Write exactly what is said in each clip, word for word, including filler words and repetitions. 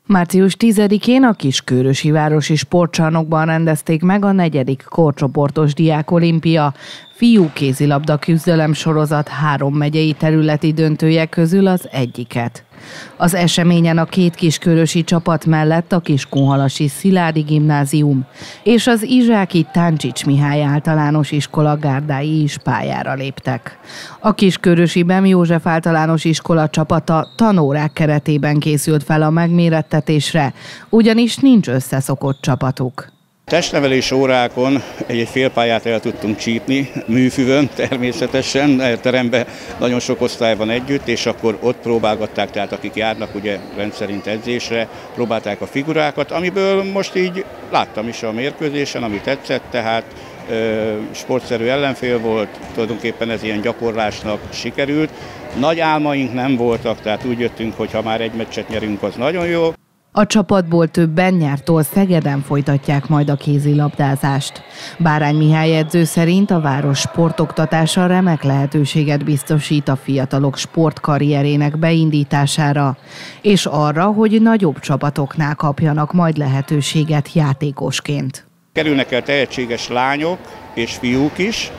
Március tizedikén a Kiskörösi Városi Sportcsarnokban rendezték meg a negyedik korcsoportos diákolimpia fiú kézilabda küzdelem sorozat három megyei területi döntője közül az egyiket. Az eseményen a két kiskörösi csapat mellett a Kiskunhalasi Sziládi Gimnázium és az Izsáki Táncsics Mihály Általános Iskola gárdái is pályára léptek. A Kiskörösi Bem József Általános Iskola csapata tanórák keretében készült fel a megmérettetésre, ugyanis nincs összeszokott csapatuk. Testnevelés órákon egy-egy félpályát el tudtunk csípni, műfüvön természetesen, teremben nagyon sok osztály van együtt, és akkor ott próbálgatták, tehát akik járnak ugye rendszerint edzésre, próbálták a figurákat, amiből most így láttam is a mérkőzésen, ami tetszett, tehát ö, sportszerű ellenfél volt, tulajdonképpen ez ilyen gyakorlásnak sikerült. Nagy álmaink nem voltak, tehát úgy jöttünk, hogy ha már egy meccset nyerünk, az nagyon jó. A csapatból többen nyártól Szegeden folytatják majd a kézilabdázást. Bárány Mihály edző szerint a város sportoktatása remek lehetőséget biztosít a fiatalok sportkarrierének beindítására, és arra, hogy nagyobb csapatoknál kapjanak majd lehetőséget játékosként. Kerülnek el tehetséges lányok és fiúk is.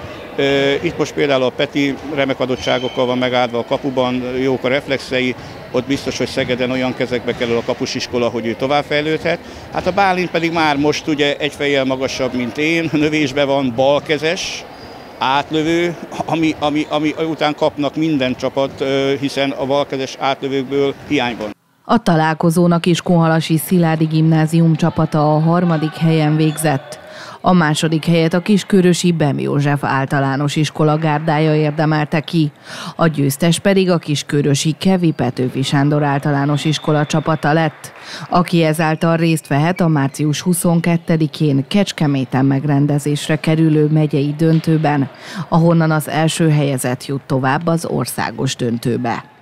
Itt most például a Peti remek adottságokkal van megáldva a kapuban, jók a reflexei, ott biztos, hogy Szegeden olyan kezekbe kerül a kapusiskola, hogy ő továbbfejlődhet. Hát a Bálint pedig már most ugye egy fejjel magasabb, mint én, növésben van, balkezes, átlövő, ami, ami, ami után kapnak minden csapat, hiszen a balkezes átlövőkből hiány van. A találkozón a Kiskunhalasi Sziládi Gimnázium csapata a harmadik helyen végzett. A második helyet a Kiskörösi Bem József Általános Iskola gárdája érdemelte ki, a győztes pedig a Kiskörösi Kevi Petőfi Sándor Általános Iskola csapata lett, aki ezáltal részt vehet a március huszonkettedikén Kecskeméten megrendezésre kerülő megyei döntőben, ahonnan az első helyezett jut tovább az országos döntőbe.